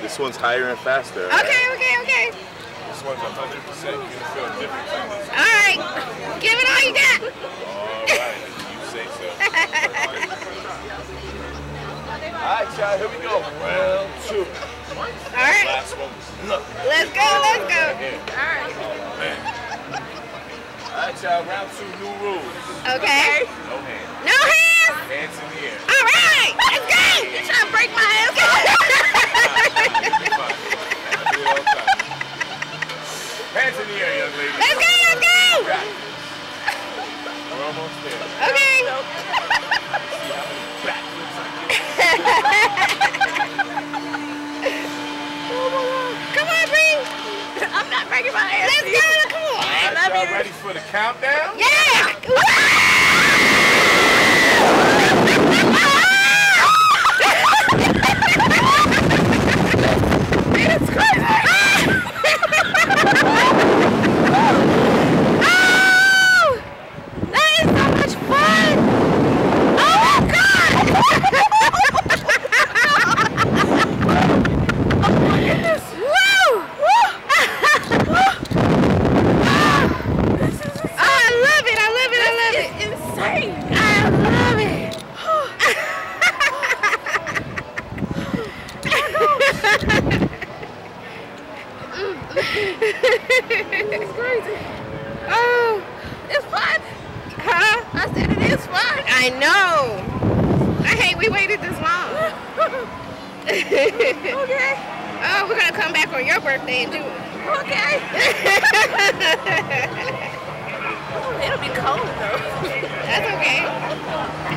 This one's higher and faster. Okay, okay, okay. This one's 100%. You're gonna feel a difference on this. All right, give it all you got. All right, you say so. All right, child, here we go. Round 2. All right. Last one. Let's go, let's go. All right. Oh, man. All right, child, round 2, new rules. Okay. No hands. No hands. Hands in the air. All right, let's go. You're trying to break my hands. Hands in the air, young lady. Let's go, let's go. Got it. We're almost there. Okay. See how many backflips I can. Come on, Bree. I'm not breaking my hands. Let's go, come on. All right, y'all ready for the countdown? Yeah. It's crazy. Oh, that is so much fun. Oh my God. Oh my goodness. Woo. I love it. I love it. I love it. It's insane. I love it. It's crazy. Oh, it's fun. Huh? I said it is fun. I know. I hate we waited this long. Okay. Oh, we're gonna come back on your birthday and do it. Okay. It'll be cold though. That's okay.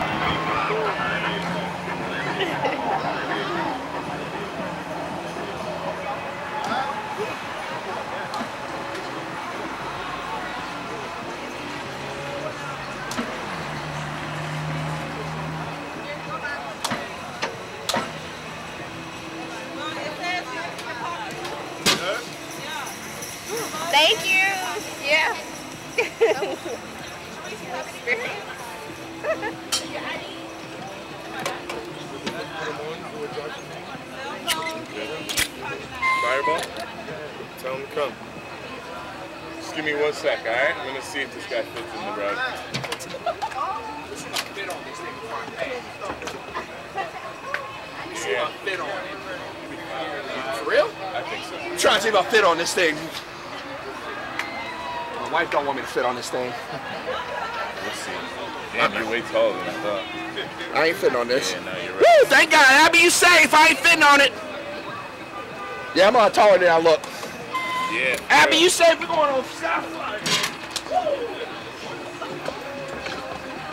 Thank you. Yeah. Fireball? Tell him to come. Just give me 1 sec, alright? I'm gonna see if this guy fits in the rug. Yeah. For real? I think so. I'm trying to see if I fit on this thing. My wife don't want me to fit on this thing. We'll see. Damn, you're way taller than I thought. I ain't fitting on this. Yeah, no, you're right. Woo, thank God. Abby, you safe. I ain't fitting on it. Yeah, I'm a lot taller than I look. Yeah. Abby, you safe. We're going on Southside.